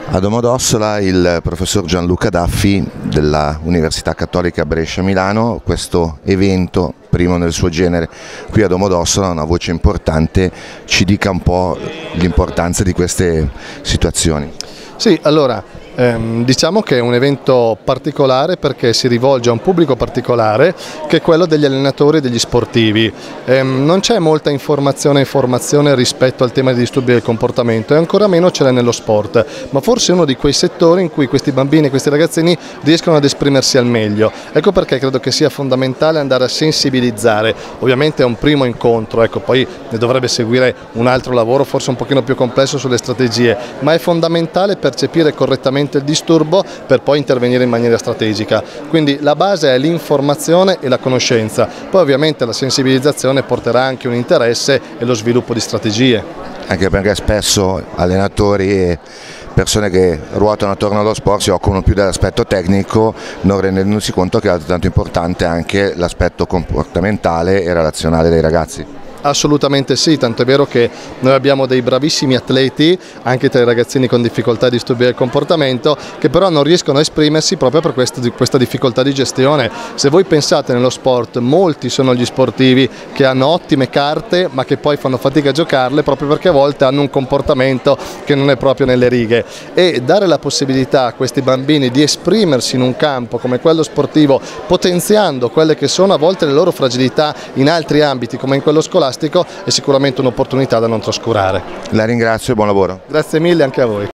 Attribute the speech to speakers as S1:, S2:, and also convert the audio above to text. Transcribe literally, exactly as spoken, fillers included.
S1: A Domodossola il professor Gianluca Daffi della Università Cattolica Brescia-Milano. Questo evento, primo nel suo genere qui a Domodossola, una voce importante, ci dica un po' l'importanza di queste situazioni.
S2: Sì, allora ehm, diciamo che è un evento particolare perché si rivolge a un pubblico particolare che è quello degli allenatori e degli sportivi. Ehm, non c'è molta informazione e informazione rispetto al tema dei disturbi del comportamento e ancora meno ce l'è nello sport, ma forse è uno di quei settori in cui questi bambini e questi ragazzini riescono ad esprimersi al meglio. Ecco perché credo che sia fondamentale andare a sensibilizzare. Ovviamente è un primo incontro, ecco, poi ne dovrebbe seguire un altro lavoro forse un pochino più complesso sulle strategie, ma è fondamentale percepire correttamente il disturbo per poi intervenire in maniera strategica. Quindi la base è l'informazione e la conoscenza, poi ovviamente la sensibilizzazione porterà anche un interesse e lo sviluppo di strategie.
S1: Anche perché spesso allenatori e persone che ruotano attorno allo sport si occupano più dell'aspetto tecnico, non rendendosi conto che è altrettanto importante anche l'aspetto comportamentale e relazionale dei ragazzi.
S2: Assolutamente sì, tanto è vero che noi abbiamo dei bravissimi atleti, anche tra i ragazzini con difficoltà di disturbi del comportamento, che però non riescono a esprimersi proprio per questo, questa difficoltà di gestione. Se voi pensate nello sport, molti sono gli sportivi che hanno ottime carte ma che poi fanno fatica a giocarle proprio perché a volte hanno un comportamento che non è proprio nelle righe, e dare la possibilità a questi bambini di esprimersi in un campo come quello sportivo, potenziando quelle che sono a volte le loro fragilità in altri ambiti come in quello scolastico, è sicuramente un'opportunità da non trascurare.
S1: La ringrazio e buon lavoro.
S2: Grazie mille anche a voi.